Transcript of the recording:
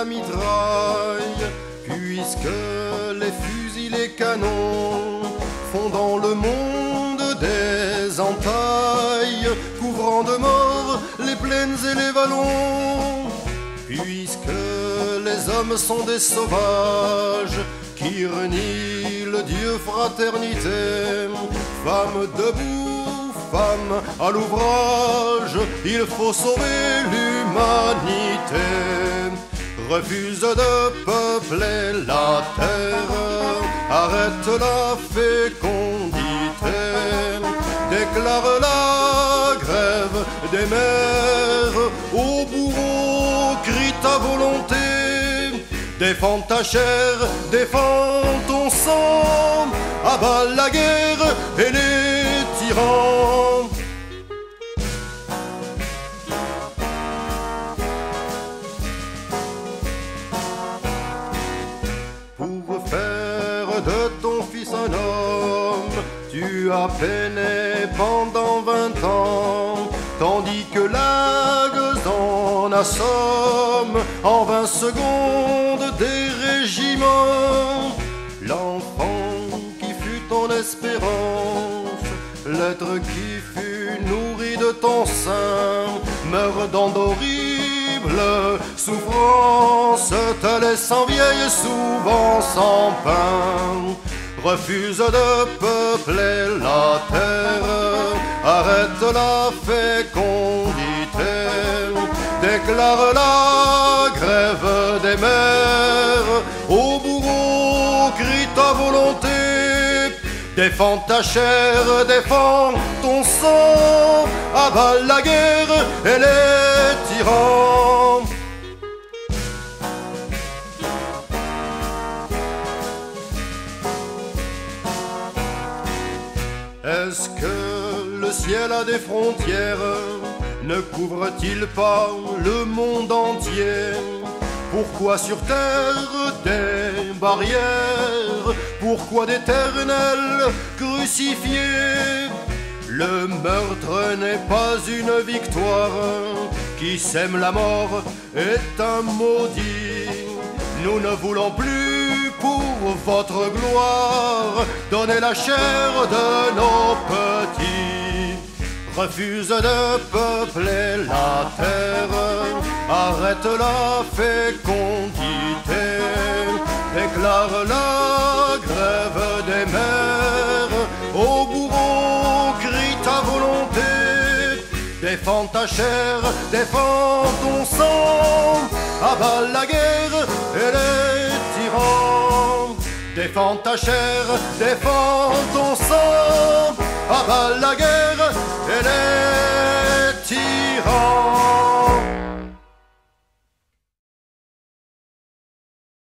la mitraille, puisque les fusils, les canons font dans le monde des entailles, couvrant de morts les plaines et les vallons. Puisque les hommes sont des sauvages qui renient le Dieu fraternité, femmes debout, femmes à l'ouvrage, il faut sauver l'humanité. Refuse de peupler la terre, arrête la fécondité, déclare la grève des mères, au bourreau crie ta volonté. Défends ta chair, défends ton sang, abat la guerre et les tyrans. Pour faire de ton fils un homme, tu as peiné pendant 20 ans, tandis que la gueuse en assomme en 20 secondes des régiments. L'enfant qui fut ton espérance, l'être qui fut nourri de ton sein, meurt dans d'horribles souffrances, te laissant vieille souvent sans pain. Refuse de peupler la terre, arrête la fécondité, déclare la grève des mères, au bourreau crie ta volonté. Défends ta chair, défends ton sang, abat la guerre et les tyrans. Est-ce que le ciel a des frontières? Ne couvre-t-il pas le monde entier? Pourquoi sur terre des barrières? Pourquoi d'éternels crucifiés? Le meurtre n'est pas une victoire, qui sème la mort est un maudit. Nous ne voulons plus pour votre gloire donner la chair de nos petits. Refuse de peupler la terre, arrête la fécondité, déclare la grève des mères, au bourreau crie ta volonté. Défends ta chair, défends ton sang, abat la guerre et les tyrans. Défends ta chair, défends ton sang, abat la guerre